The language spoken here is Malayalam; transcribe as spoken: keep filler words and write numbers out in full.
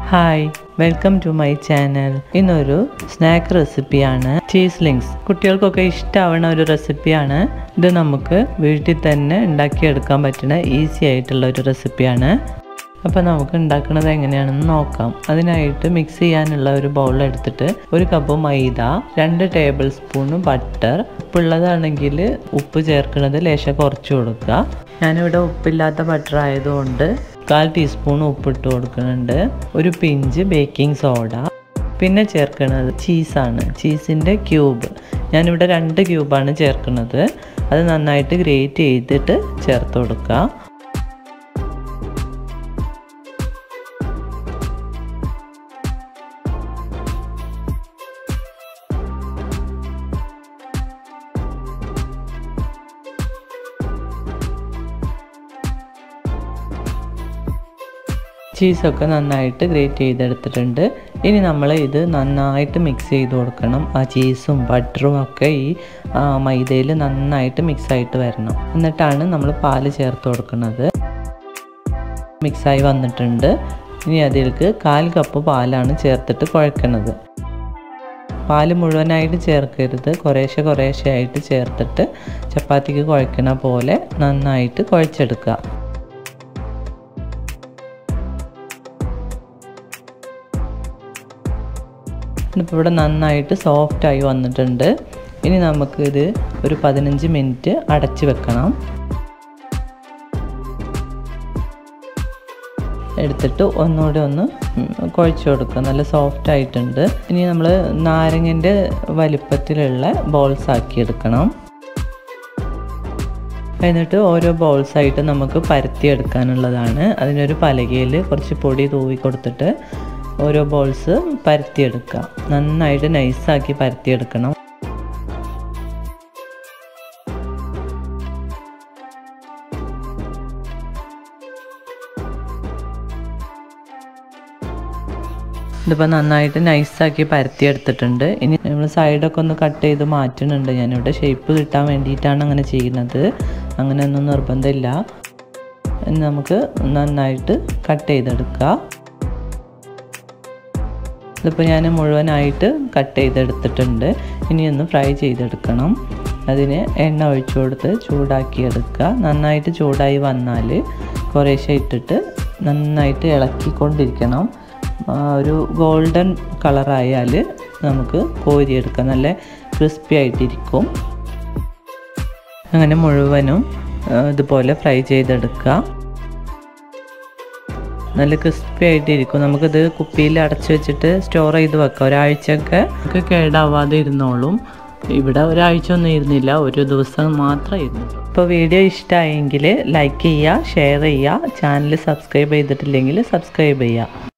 Hi, welcome to my channel. ഇന്നൊരു സ്നാക്ക് റെസിപ്പിയാണ് ചീസ്ലിങ്സ്. കുട്ടികൾക്കൊക്കെ ഇഷ്ടമാവുന്ന ഒരു റെസിപ്പിയാണ്. ഇത് നമുക്ക് വീട്ടിൽ തന്നെ ഉണ്ടാക്കിയെടുക്കാൻ പറ്റുന്ന ഈസി ആയിട്ടുള്ള ഒരു റെസിപ്പിയാണ്. അപ്പോൾ നമുക്ക് ഉണ്ടാക്കുന്നത് എങ്ങനെയാണെന്ന് നോക്കാം. അതിനായിട്ട് മിക്സ് ചെയ്യാനുള്ള ഒരു ബൗൾ എടുത്തിട്ട് ഒരു കപ്പ് മൈദ, രണ്ട് ടേബിൾ സ്പൂൺ ബട്ടർ, ഉപ്പുള്ളതാണെങ്കിൽ ഉപ്പ് ചേർക്കുന്നത് ലേശം കുറച്ച് കൊടുക്കുക. ഞാനിവിടെ ഉപ്പില്ലാത്ത ബട്ടർ ആയതുകൊണ്ട് കാൽ ടീസ്പൂൺ ഉപ്പിട്ട് കൊടുക്കുന്നുണ്ട്. ഒരു പിഞ്ച് ബേക്കിംഗ് സോഡ, പിന്നെ ചേർക്കുന്നത് ചീസാണ്, ചീസിൻ്റെ ക്യൂബ്. ഞാനിവിടെ രണ്ട് ക്യൂബാണ് ചേർക്കുന്നത്. അത് നന്നായിട്ട് ഗ്രേറ്റ് ചെയ്തിട്ട് ചേർത്ത് കൊടുക്കുക. ചീസൊക്കെ നന്നായിട്ട് ഗ്രേറ്റ് ചെയ്തെടുത്തിട്ടുണ്ട്. ഇനി നമ്മൾ ഇത് നന്നായിട്ട് മിക്സ് ചെയ്ത് കൊടുക്കണം. ആ ചീസും ബട്ടറും ഒക്കെ ഈ മൈദയിൽ നന്നായിട്ട് മിക്സായിട്ട് വരണം. എന്നിട്ടാണ് നമ്മൾ പാല് ചേർത്ത് കൊടുക്കുന്നത്. മിക്സായി വന്നിട്ടുണ്ട്. ഇനി അതിലേക്ക് കാൽ കപ്പ് പാലാണ് ചേർത്തിട്ട് കുഴക്കുന്നത്. പാല് മുഴുവനായിട്ട് ചേർക്കരുത്, കുറേശ്ശെ കുറേശ്ശെ ആയിട്ട് ചേർത്തിട്ട് ചപ്പാത്തിക്ക് കുഴക്കണ പോലെ നന്നായിട്ട് കുഴച്ചെടുക്കുക. ഇപ്പോൾ ഇവിടെ നന്നായിട്ട് സോഫ്റ്റായി വന്നിട്ടുണ്ട്. ഇനി നമുക്കിത് ഒരു പതിനഞ്ച് മിനിറ്റ് അടച്ച് വെക്കണം. എടുത്തിട്ട് ഒന്നുകൂടി ഒന്ന് കുഴച്ച് കൊടുക്കുക. നല്ല സോഫ്റ്റ് ആയിട്ടുണ്ട്. ഇനി നമ്മൾ നാരങ്ങൻ്റെ വലിപ്പത്തിലുള്ള ബോൾസ് ആക്കി എടുക്കണം. എന്നിട്ട് ഓരോ ബോൾസായിട്ട് നമുക്ക് പരത്തിയെടുക്കാനുള്ളതാണ്. അതിനൊരു പലകയിൽ കുറച്ച് പൊടി തൂവി കൊടുത്തിട്ട് ഓരോ ബോൾസ് പരത്തിയെടുക്കുക. നന്നായിട്ട് നൈസാക്കി പരത്തിയെടുക്കണം. ഇതിപ്പോൾ നന്നായിട്ട് നൈസാക്കി പരത്തിയെടുത്തിട്ടുണ്ട്. ഇനി നമ്മൾ സൈഡൊക്കെ ഒന്ന് കട്ട് ചെയ്ത് മാറ്റുന്നുണ്ട്. ഞാനിവിടെ ഷേപ്പ് കിട്ടാൻ വേണ്ടിയിട്ടാണ് അങ്ങനെ ചെയ്യുന്നത്. അങ്ങനെയൊന്നും നിർബന്ധമില്ല. നമുക്ക് നന്നായിട്ട് കട്ട് ചെയ്തെടുക്കുക. ഇതിപ്പോൾ ഞാൻ മുഴുവനായിട്ട് കട്ട് ചെയ്തെടുത്തിട്ടുണ്ട്. ഇനി ഒന്ന് ഫ്രൈ ചെയ്തെടുക്കണം. അതിന് എണ്ണ ഒഴിച്ചു കൊടുത്ത് ചൂടാക്കിയെടുക്കുക. നന്നായിട്ട് ചൂടായി വന്നാൽ കുറേശ്ശെ ഇട്ടിട്ട് നന്നായിട്ട് ഇളക്കിക്കൊണ്ടിരിക്കണം. ഒരു ഗോൾഡൻ കളറായാൽ നമുക്ക് കോരിയെടുക്കാം. നല്ല ക്രിസ്പി ആയിട്ടിരിക്കും. അങ്ങനെ മുഴുവനും ഇതുപോലെ ഫ്രൈ ചെയ്തെടുക്കുക. നല്ല ക്രിസ്പി ആയിട്ടിരിക്കും. നമുക്കിത് കുപ്പിയിൽ അടച്ചു വെച്ചിട്ട് സ്റ്റോർ ചെയ്ത് വെക്കാം. ഒരാഴ്ചയൊക്കെ ഒക്കെ കേടാവാതെ ഇരുന്നോളും. ഇവിടെ ഒരാഴ്ച ഒന്നും ഇരുന്നില്ല, ഒരു ദിവസം മാത്രമേ ഇരുന്നുള്ളൂ. ഇപ്പോൾ വീഡിയോ ഇഷ്ടമായെങ്കിൽ ലൈക്ക് ചെയ്യുക, ഷെയർ ചെയ്യുക. ചാനൽ സബ്സ്ക്രൈബ് ചെയ്തിട്ടില്ലെങ്കിൽ സബ്സ്ക്രൈബ് ചെയ്യുക.